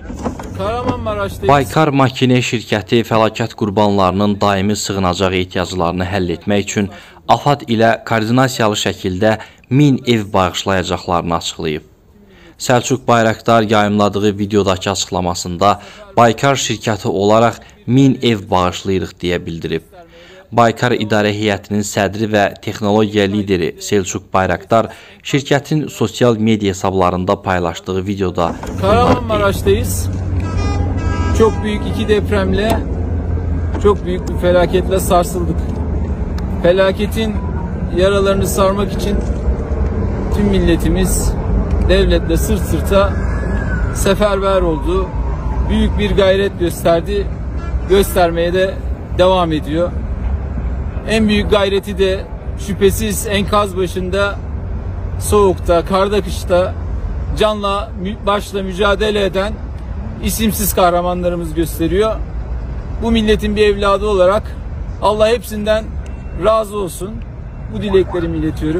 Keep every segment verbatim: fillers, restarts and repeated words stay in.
Kahramanmaraş'tayız. Baykar Makine şirkəti fəlakət qurbanlarının daimi sığınacaq ehtiyaclarını həll etmək üçün AFAD ilə koordinasiyalı şəkildə min ev bağışlayacaqlarını açıqlayıb. Səlcuq Bayraqdar yayımladığı videodakı açıqlamasında Baykar şirkəti olaraq min ev bağışlayırıq deyə bildirib. Baykar İdarə Heyətinin sədri və texnologiya lideri Səlcuq Bayraqdar şirkətin sosial media hesablarında paylaşdığı videoda Kahramanmaraş'tayız. Çok büyük iki depremle, çok büyük bir felaketle sarsıldık. Felaketin yaralarını sarmak için tüm milletimiz devletle sırt sırta seferber oldu. Büyük bir gayret gösterdi. Göstermeye de devam ediyor. En büyük gayreti de şüphesiz enkaz başında, soğukta, karda, kışta canla başla mücadele eden isimsiz kahramanlarımız gösteriyor. Bu milletin bir evladı olarak Allah hepsinden razı olsun. Bu dileklerimi iletiyorum.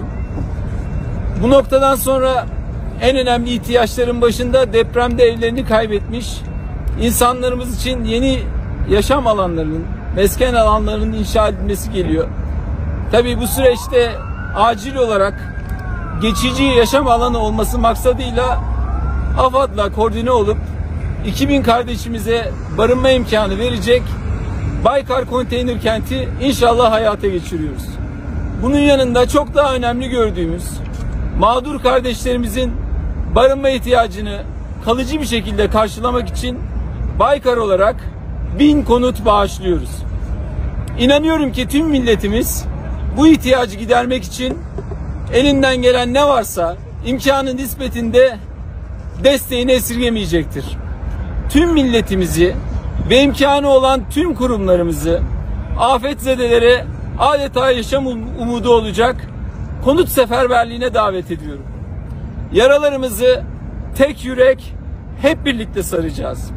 Bu noktadan sonra en önemli ihtiyaçların başında depremde evlerini kaybetmiş insanlarımız için yeni yaşam alanlarının, mesken alanlarının inşa edilmesi geliyor. Tabii bu süreçte acil olarak geçici yaşam alanı olması maksadıyla AFAD'la koordine olup iki bin kardeşimize barınma imkanı verecek Baykar Konteyner Kenti inşallah hayata geçiriyoruz. Bunun yanında çok daha önemli gördüğümüz mağdur kardeşlerimizin barınma ihtiyacını kalıcı bir şekilde karşılamak için Baykar olarak bin konut bağışlıyoruz. İnanıyorum ki tüm milletimiz bu ihtiyacı gidermek için elinden gelen ne varsa imkanın nispetinde desteğini esirgemeyecektir. Tüm milletimizi ve imkanı olan tüm kurumlarımızı afetzedelere adeta yaşam umudu olacak konut seferberliğine davet ediyorum. Yaralarımızı tek yürek hep birlikte saracağız.